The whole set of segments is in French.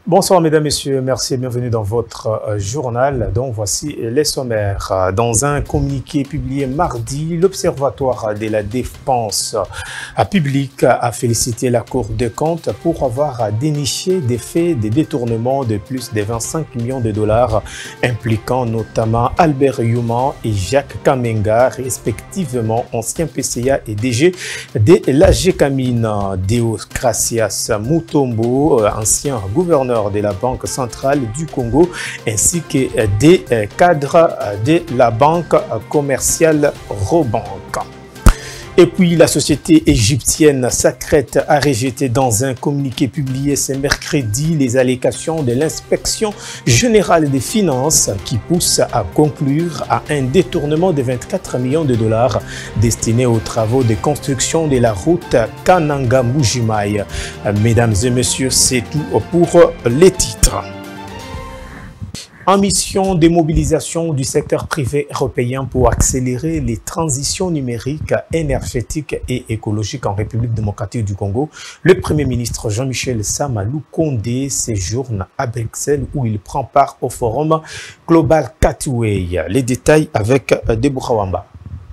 Bonsoir mesdames, messieurs, merci et bienvenue dans votre journal. Donc voici les sommaires. Dans un communiqué publié mardi, l'Observatoire de la dépense publique a félicité la Cour des comptes pour avoir déniché des faits de détournement de plus de 25 millions de dollars impliquant notamment Albert Youman et Jacques Kamenga, respectivement anciens PCA et DG de la Gécamine. Deogracias Mutombo, ancien gouverneur de la Banque centrale du Congo, ainsi que des cadres de la banque commerciale Robank. Et puis, la société égyptienne s'apprête à rejeter dans un communiqué publié ce mercredi les allégations de l'inspection générale des finances qui poussent à conclure à un détournement de 24 millions de dollars destinés aux travaux de construction de la route Kananga-Mujimai. Mesdames et messieurs, c'est tout pour les titres. En mission de mobilisation du secteur privé européen pour accélérer les transitions numériques, énergétiques et écologiques en République démocratique du Congo, le Premier ministre Jean-Michel Sama Lukonde séjourne à Bruxelles où il prend part au forum Global Gateway. Les détails avec Deborah Wamba.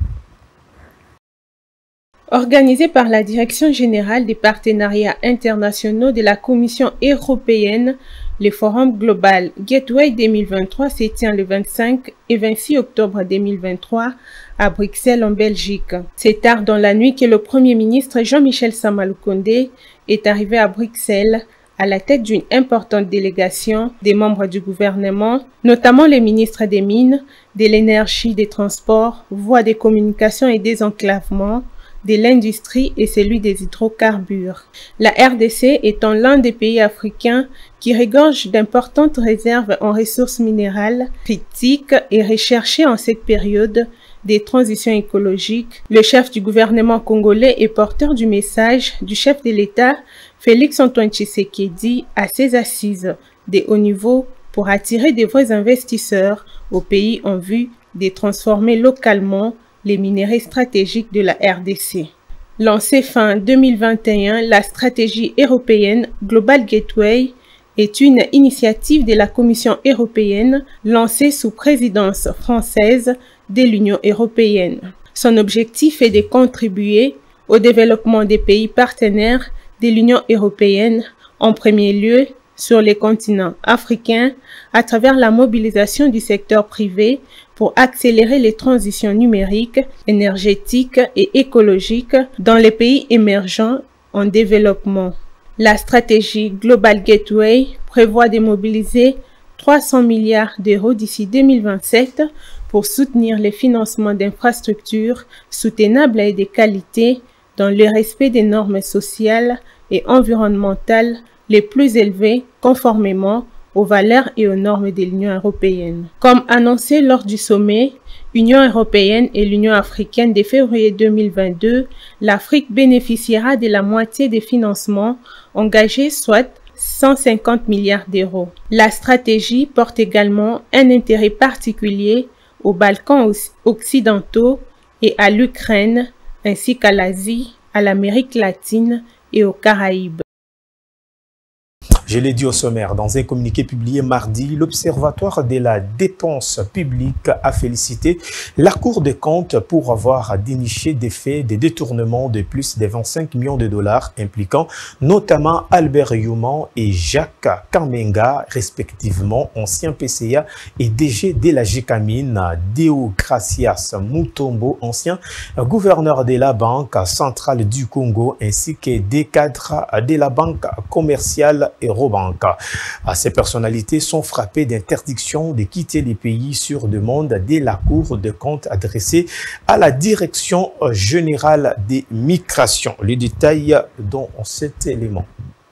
Organisé par la Direction générale des partenariats internationaux de la Commission européenne, le Forum Global Gateway 2023 se tient le 25 et 26 octobre 2023 à Bruxelles en Belgique. C'est tard dans la nuit que le Premier ministre Jean-Michel Sama Lukonde est arrivé à Bruxelles à la tête d'une importante délégation des membres du gouvernement, notamment les ministres des Mines, de l'Énergie, des Transports, voies des communications et des enclavements, de l'industrie et celui des hydrocarbures. La RDC étant l'un des pays africains qui regorge d'importantes réserves en ressources minérales critiques et recherchées en cette période des transitions écologiques, le chef du gouvernement congolais et porteur du message du chef de l'État, Félix-Antoine Tshisekedi, à ses assises de haut niveau pour attirer de vrais investisseurs au pays en vue de transformer localement les minéraux stratégiques de la RDC. Lancée fin 2021, la stratégie européenne Global Gateway est une initiative de la Commission européenne lancée sous présidence française de l'Union européenne. Son objectif est de contribuer au développement des pays partenaires de l'Union européenne, en premier lieu sur les continents africains, à travers la mobilisation du secteur privé pour accélérer les transitions numériques, énergétiques et écologiques dans les pays émergents en développement. La stratégie Global Gateway prévoit de mobiliser 300 milliards d'euros d'ici 2027 pour soutenir le financement d'infrastructures soutenables et de qualité dans le respect des normes sociales et environnementales les plus élevées conformément aux valeurs et aux normes de l'Union européenne. Comme annoncé lors du sommet Union européenne et l'Union africaine de février 2022, l'Afrique bénéficiera de la moitié des financements engagés, soit 150 milliards d'euros. La stratégie porte également un intérêt particulier aux Balkans occidentaux et à l'Ukraine, ainsi qu'à l'Asie, à l'Amérique latine et aux Caraïbes. Je l'ai dit au sommaire, dans un communiqué publié mardi, l'Observatoire de la dépense publique a félicité la Cour des comptes pour avoir déniché des faits de détournement de plus de 25 millions de dollars impliquant notamment Albert Youman et Jacques Kamenga, respectivement anciens PCA et DG de la Gécamine, Deogracias Mutombo, ancien gouverneur de la Banque centrale du Congo, ainsi que des cadres de la Banque commerciale Robank. Ces personnalités sont frappées d'interdiction de quitter les pays sur demande de la Cour des comptes adressée à la Direction générale des migrations. Les détails dans cet élément.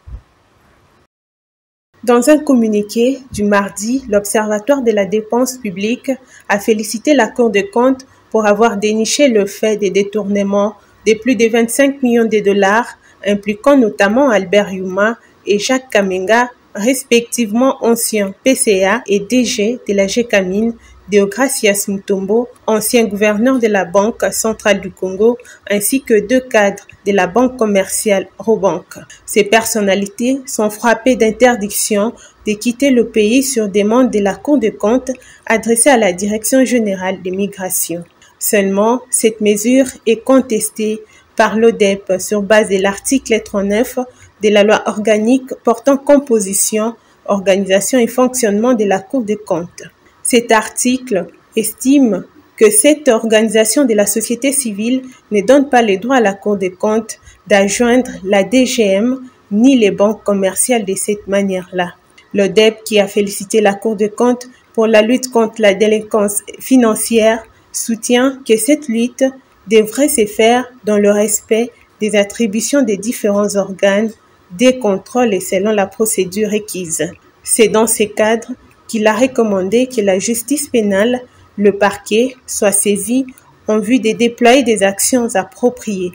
Dans un communiqué du mardi, l'Observatoire de la dépense publique a félicité la Cour des comptes pour avoir déniché le fait des détournements de plus de 25 millions de dollars impliquant notamment Albert Youman et Jacques Kamenga, respectivement anciens PCA et DG de la Gécamine, Deogracias Mutombo, ancien gouverneur de la Banque centrale du Congo, ainsi que 2 cadres de la banque commerciale Robank. Ces personnalités sont frappées d'interdiction de quitter le pays sur demande de la Cour des comptes adressée à la Direction générale des migrations. Seulement, cette mesure est contestée par l'ODEP sur base de l'article 39 de la loi organique portant composition, organisation et fonctionnement de la Cour des comptes. Cet article estime que cette organisation de la société civile ne donne pas le droit à la Cour des comptes d'adjoindre la DGM ni les banques commerciales de cette manière-là. L'ODEP, qui a félicité la Cour des comptes pour la lutte contre la délinquance financière, soutient que cette lutte devrait se faire dans le respect des attributions des différents organes, des contrôles et selon la procédure requise. C'est dans ce cadre qu'il a recommandé que la justice pénale, le parquet, soient saisis en vue de déployer des actions appropriées.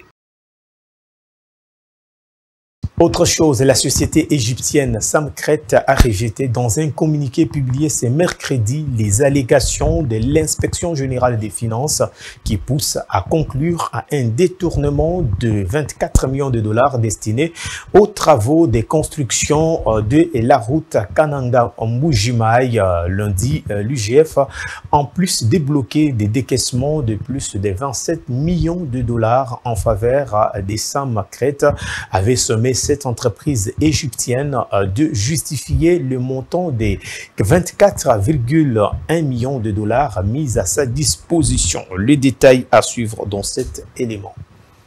Autre chose, la société égyptienne Samkret a rejeté dans un communiqué publié ce mercredi les allégations de l'inspection générale des finances qui poussent à conclure à un détournement de 24 millions de dollars destinés aux travaux de construction de la route Kananga-Mbujimaï. Lundi, l'UGF, en plus débloqué des décaissements de plus de 27 millions de dollars en faveur des Samkret, avait sommé cette entreprise égyptienne de justifier le montant des 24,1 millions de dollars mis à sa disposition. Les détails à suivre dans cet élément.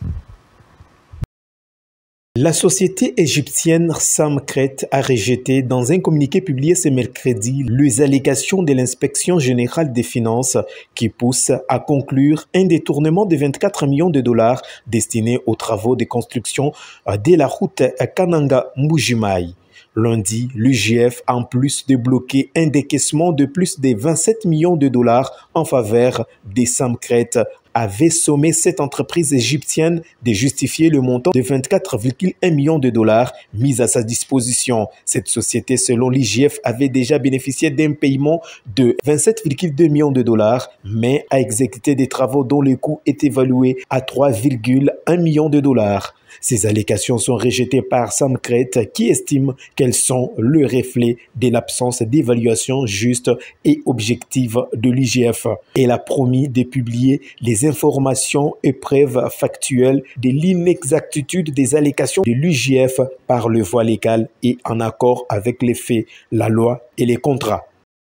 La société égyptienne Samkret a rejeté dans un communiqué publié ce mercredi les allégations de l'inspection générale des finances qui poussent à conclure un détournement de 24 millions de dollars destinés aux travaux de construction de la route Kananga-Mbujimaï. Lundi, l'UGF, en plus de bloquer un décaissement de plus de 27 millions de dollars en faveur des Samkret, avait sommé cette entreprise égyptienne de justifier le montant de 24,1 millions de dollars mis à sa disposition. Cette société, selon l'IGF, avait déjà bénéficié d'un paiement de 27,2 millions de dollars, mais a exécuté des travaux dont le coût est évalué à 3,1 millions de dollars. Ces allégations sont rejetées par Samkret qui estime qu'elles sont le reflet de l'absence d'évaluation juste et objective de l'IGF. Elle a promis de publier les informations et preuves factuelles de l'inexactitude des allégations de l'IGF par le voie légale et en accord avec les faits, la loi et les contrats.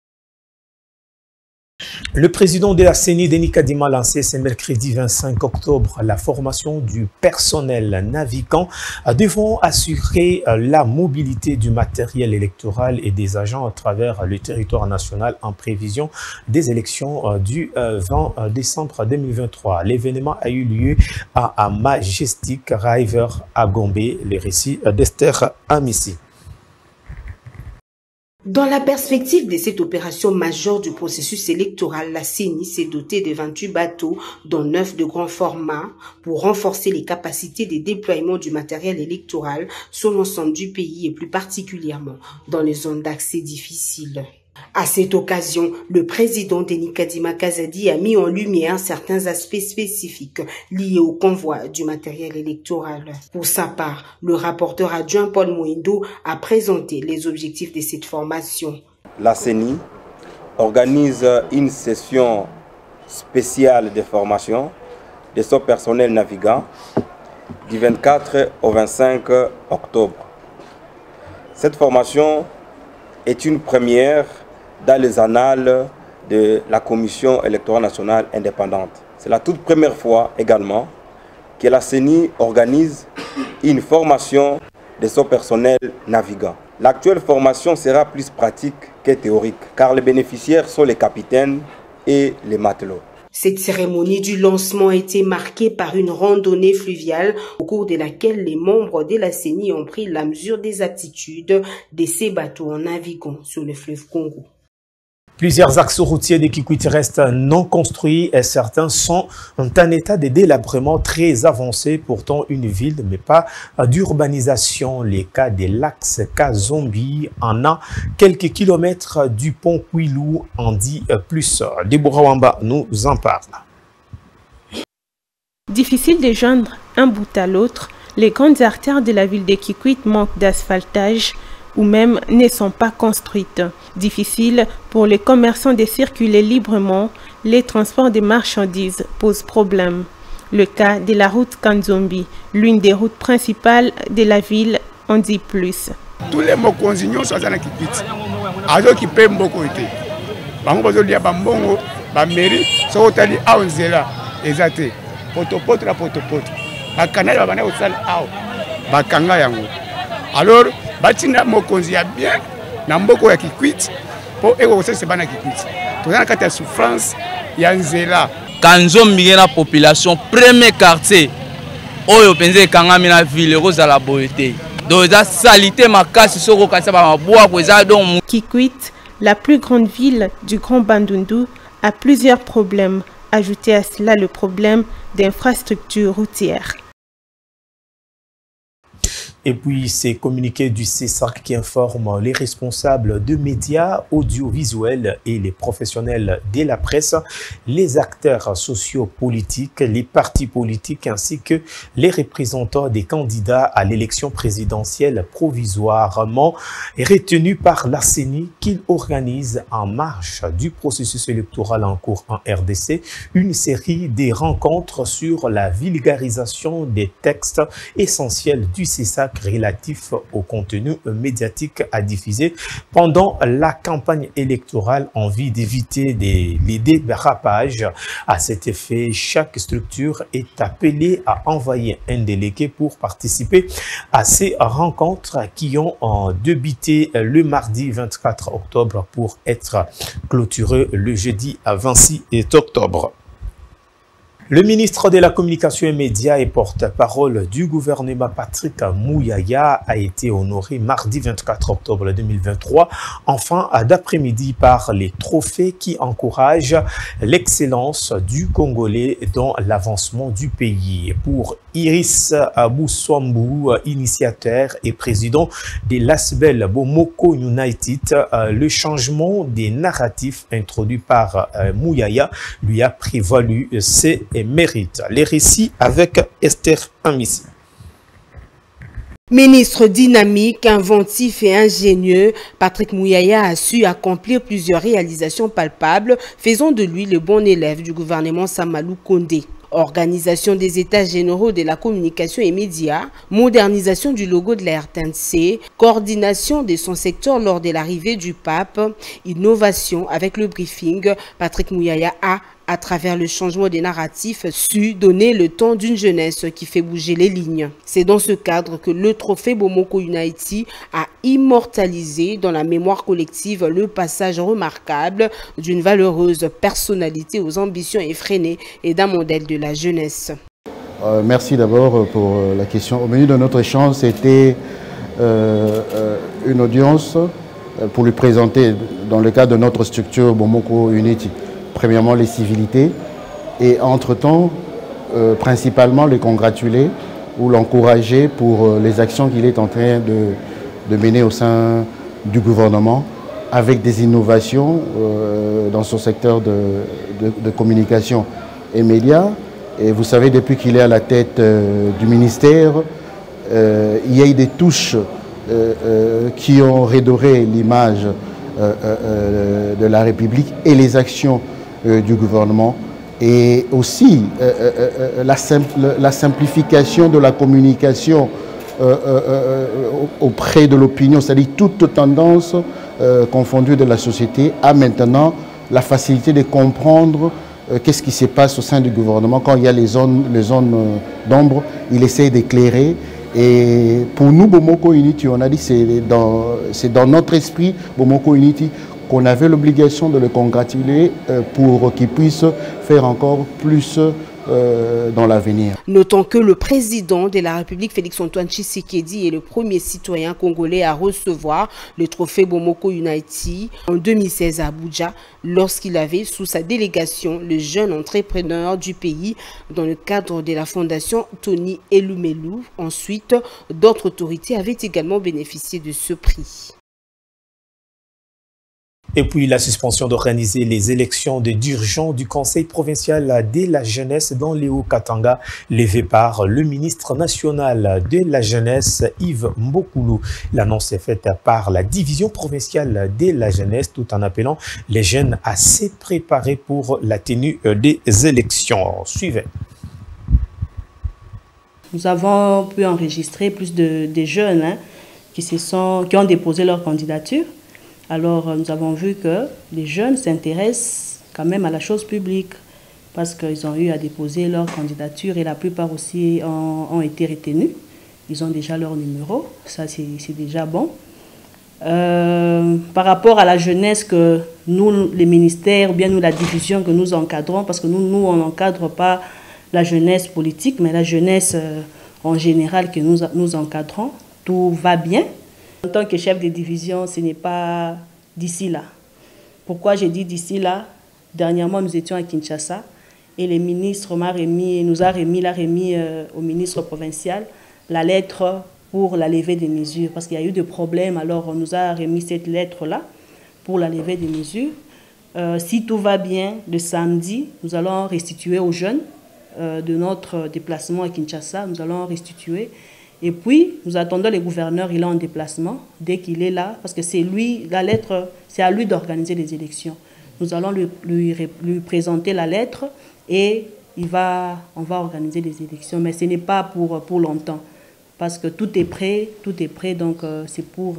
Le président de la CENI, Denis Kadima, a lancé ce mercredi 25 octobre la formation du personnel navigant devant assurer la mobilité du matériel électoral et des agents à travers le territoire national en prévision des élections du 20 décembre 2023. L'événement a eu lieu à Majestic River à Gombe. Les récits d'Esther Amissi. Dans la perspective de cette opération majeure du processus électoral, la CENI s'est dotée de 28 bateaux, dont 9 de grand format, pour renforcer les capacités de déploiement du matériel électoral sur l'ensemble du pays et plus particulièrement dans les zones d'accès difficiles. À cette occasion, le président Denis Kadima Kazadi a mis en lumière certains aspects spécifiques liés au convoi du matériel électoral. Pour sa part, le rapporteur adjoint Paul Mouindo a présenté les objectifs de cette formation. La CENI organise une session spéciale de formation de son personnel navigant du 24 au 25 octobre. Cette formation est une première dans les annales de la Commission électorale nationale indépendante. C'est la toute première fois également que la CENI organise une formation de son personnel navigant. L'actuelle formation sera plus pratique que théorique, car les bénéficiaires sont les capitaines et les matelots. Cette cérémonie du lancement a été marquée par une randonnée fluviale au cours de laquelle les membres de la CENI ont pris la mesure des aptitudes de ces bateaux en naviguant sur le fleuve Congo. Plusieurs axes routiers de Kikwit restent non construits et certains sont en état de délabrement très avancé. Pourtant, une ville mais pas d'urbanisation. Les cas de l'axe Kazombi en a quelques kilomètres du pont Kouilou en dit plus. Deborah Wamba nous en parle. Difficile de joindre un bout à l'autre, les grandes artères de la ville de Kikwit manquent d'asphaltage ou même ne sont pas construites. Difficile pour les commerçants de circuler librement, les transports de marchandises posent problème. Le cas de la route Kanzombi, l'une des routes principales de la ville, en dit plus. Tous les mots consignons sont dans Kikwit. Alors qui paient beaucoup été. Bango bazolia bambongo, ba mairie, so otali aonzela, exacté. Potopoto la potopoto. Ba canal ba bana osal ao. Ba kanga yango. Alors batina mokonzi ya bien na mboko ya Kikwit po eko kosese bana Kikwit. Tozana kati ya souffrance ya nzela. Kanzombi na population premier quartier oyo penze kangami na ville kozala boyete. Donc za salité makasi soko kasa ba maboa kweza donc Kikwit, la plus grande ville du Grand Bandundu, a plusieurs problèmes. Ajoutez à cela le problème d'infrastructures routières. Et puis, c'est communiqué du CESAC qui informe les responsables de médias audiovisuels et les professionnels de la presse, les acteurs sociopolitiques, les partis politiques ainsi que les représentants des candidats à l'élection présidentielle provisoirement retenus par la CENI qu'ils organisent en marge du processus électoral en cours en RDC une série de rencontres sur la vulgarisation des textes essentiels du CESAC relatif au contenu médiatique à diffuser pendant la campagne électorale en vue d'éviter les dérapages. À cet effet, chaque structure est appelée à envoyer un délégué pour participer à ces rencontres qui ont débuté le mardi 24 octobre pour être clôturées le jeudi 26 octobre. Le ministre de la Communication et Médias et porte-parole du gouvernement Patrick Mouyaya a été honoré mardi 24 octobre 2023 en fin d'après-midi par les trophées qui encouragent l'excellence du Congolais dans l'avancement du pays. Pour Iris Aboussouambou, initiateur et président de l'Asbel Bomoko United, le changement des narratifs introduit par Mouyaya lui a prévalu ses mérites. Les récits avec Esther Amissi. Ministre dynamique, inventif et ingénieux, Patrick Mouyaya a su accomplir plusieurs réalisations palpables, faisant de lui le bon élève du gouvernement Samalou Kondé. Organisation des états généraux de la communication et médias, modernisation du logo de la RTNC, coordination de son secteur lors de l'arrivée du pape, innovation avec le briefing, Patrick Mouyaya a, à travers le changement des narratifs, su donner le temps d'une jeunesse qui fait bouger les lignes. C'est dans ce cadre que le trophée Bomoko United a immortalisé dans la mémoire collective le passage remarquable d'une valeureuse personnalité aux ambitions effrénées et d'un modèle de la jeunesse. Merci d'abord pour la question. Au menu de notre échange, c'était une audience pour lui présenter, dans le cadre de notre structure Bomoko Unity, premièrement les civilités et entre-temps, principalement les congratuler ou l'encourager pour les actions qu'il est en train de mener au sein du gouvernement avec des innovations dans son secteur de communication et médias. Et vous savez, depuis qu'il est à la tête du ministère, il y a eu des touches qui ont redoré l'image de la République et les actions du gouvernement. Et aussi la simplification de la communication auprès de l'opinion, c'est-à-dire toute tendance confondue de la société, a maintenant la facilité de comprendre qu'est-ce qui se passe au sein du gouvernement. Quand il y a les zones d'ombre, il essaie d'éclairer. Et pour nous, Bomoko Unity, on a dit c'est dans notre esprit, Bomoko Unity, qu'on avait l'obligation de le congratuler pour qu'il puisse faire encore plus dans l'avenir. Notons que le président de la République, Félix-Antoine Tshisekedi, est le premier citoyen congolais à recevoir le trophée Bomoko United en 2016 à Abuja, lorsqu'il avait sous sa délégation le jeune entrepreneur du pays dans le cadre de la fondation Tony Elumelu. Ensuite, d'autres autorités avaient également bénéficié de ce prix. Et puis la suspension d'organiser les élections d'urgence du Conseil provincial de la jeunesse dans les Hauts-Katanga, levée par le ministre national de la jeunesse, Yves Mbokoulou. L'annonce est faite par la division provinciale de la jeunesse, tout en appelant les jeunes à se préparer pour la tenue des élections. Suivez. Nous avons pu enregistrer plus de jeunes qui ont déposé leur candidature. Alors, nous avons vu que les jeunes s'intéressent quand même à la chose publique parce qu'ils ont eu à déposer leur candidature et la plupart aussi ont été retenus. Ils ont déjà leur numéro, ça c'est déjà bon. Par rapport à la jeunesse que nous, les ministères, ou bien nous, la division que nous encadrons, parce que nous on n'encadre pas la jeunesse politique, mais la jeunesse en général que nous encadrons, tout va bien. En tant que chef de division, ce n'est pas d'ici là. Pourquoi j'ai dit d'ici là? Dernièrement, nous étions à Kinshasa et le ministre nous a remis au ministre provincial la lettre pour la levée des mesures. Parce qu'il y a eu des problèmes, alors on nous a remis cette lettre-là pour la levée des mesures. Si tout va bien, le samedi, nous allons restituer aux jeunes de notre déplacement à Kinshasa, nous allons restituer. Et puis, nous attendons le gouverneur, il est en déplacement, dès qu'il est là, parce que c'est lui, la lettre, c'est à lui d'organiser les élections. Nous allons lui présenter la lettre et on va organiser les élections. Mais ce n'est pas pour longtemps, parce que tout est prêt, donc c'est pour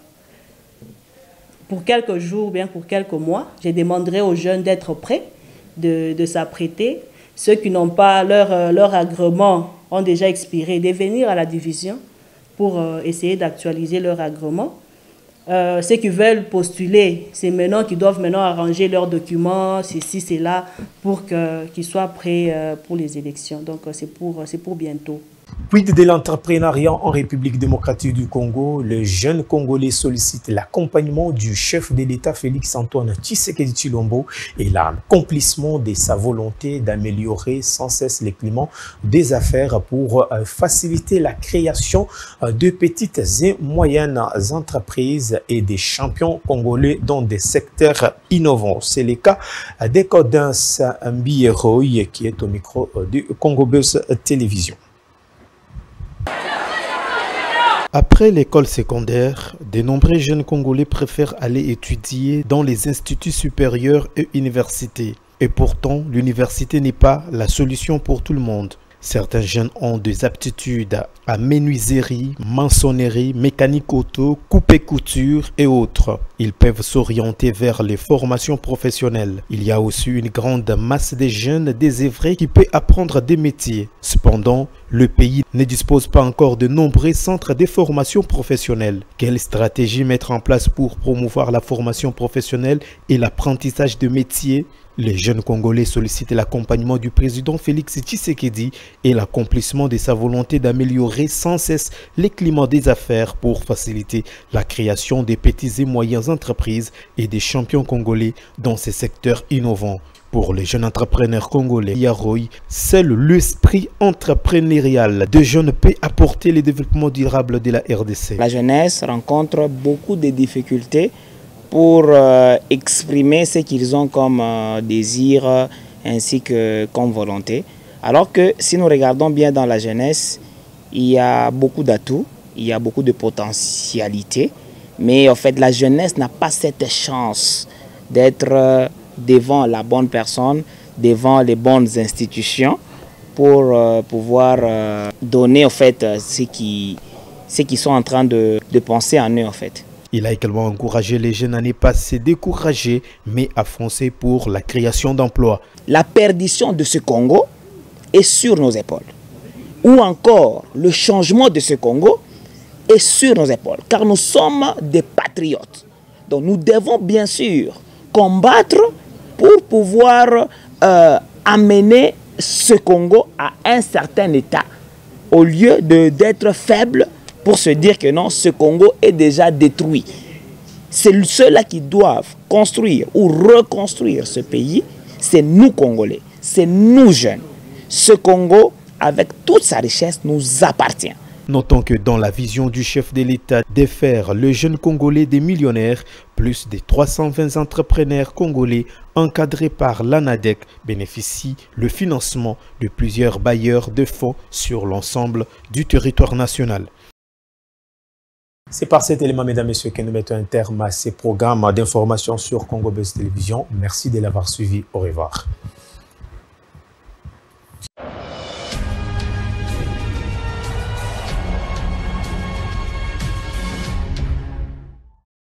quelques jours, bien pour quelques mois. Je demanderai aux jeunes d'être prêts, de s'apprêter. Ceux qui n'ont pas leur agrément ont déjà expiré, de venir à la division pour essayer d'actualiser leur agrément. Ceux qui veulent postuler, c'est maintenant qu'ils doivent arranger leurs documents, ceci, cela, pour qu'ils soient prêts pour les élections. Donc c'est pour bientôt. Quid de l'entrepreneuriat en République démocratique du Congo, les jeunes Congolais sollicitent l'accompagnement du chef de l'État Félix-Antoine Tshisekedi Tshilombo et l'accomplissement de sa volonté d'améliorer sans cesse le climat des affaires pour faciliter la création de petites et moyennes entreprises et des champions congolais dans des secteurs innovants. C'est le cas d'Ekodens Mbieroy qui est au micro du Congo Buzz Télévision. Après l'école secondaire, de nombreux jeunes Congolais préfèrent aller étudier dans les instituts supérieurs et universités. Et pourtant, l'université n'est pas la solution pour tout le monde. Certains jeunes ont des aptitudes à menuiserie, maçonnerie, mécanique auto, coupe-couture et autres. Ils peuvent s'orienter vers les formations professionnelles. Il y a aussi une grande masse de jeunes désœuvrés qui peuvent apprendre des métiers. Cependant, le pays ne dispose pas encore de nombreux centres de formation professionnelle. Quelle stratégie mettre en place pour promouvoir la formation professionnelle et l'apprentissage de métiers? Les jeunes Congolais sollicitent l'accompagnement du président Félix Tshisekedi et l'accomplissement de sa volonté d'améliorer sans cesse les climats des affaires pour faciliter la création des petites et moyennes entreprises et des champions congolais dans ces secteurs innovants. Pour les jeunes entrepreneurs congolais, Yaroy, seul l'esprit entrepreneurial de jeunes peut apporter le développement durable de la RDC. La jeunesse rencontre beaucoup de difficultés pour exprimer ce qu'ils ont comme désir ainsi que comme volonté. Alors que si nous regardons bien dans la jeunesse, il y a beaucoup d'atouts, il y a beaucoup de potentialités, mais en fait la jeunesse n'a pas cette chance d'être devant la bonne personne, devant les bonnes institutions pour pouvoir donner en fait ce qu'ils sont en train de penser en eux en fait. Il a également encouragé les jeunes à ne pas se décourager, mais à foncer pour la création d'emplois. La perdition de ce Congo est sur nos épaules. Ou encore, le changement de ce Congo est sur nos épaules, car nous sommes des patriotes. Donc nous devons bien sûr combattre pour pouvoir amener ce Congo a un certain état, au lieu d'être faible pour se dire que non, ce Congo est déjà détruit. C'est ceux-là qui doivent construire ou reconstruire ce pays, c'est nous Congolais, c'est nous jeunes. Ce Congo, avec toute sa richesse, nous appartient. Notons que dans la vision du chef de l'État de faire le jeune Congolais des millionnaires, plus de 320 entrepreneurs congolais encadrés par l'ANADEC bénéficient le financement de plusieurs bailleurs de fonds sur l'ensemble du territoire national. C'est par cet élément, mesdames et messieurs, que nous mettons un terme à ces programmes d'information sur Congo Buzz Télévision. Merci de l'avoir suivi. Au revoir.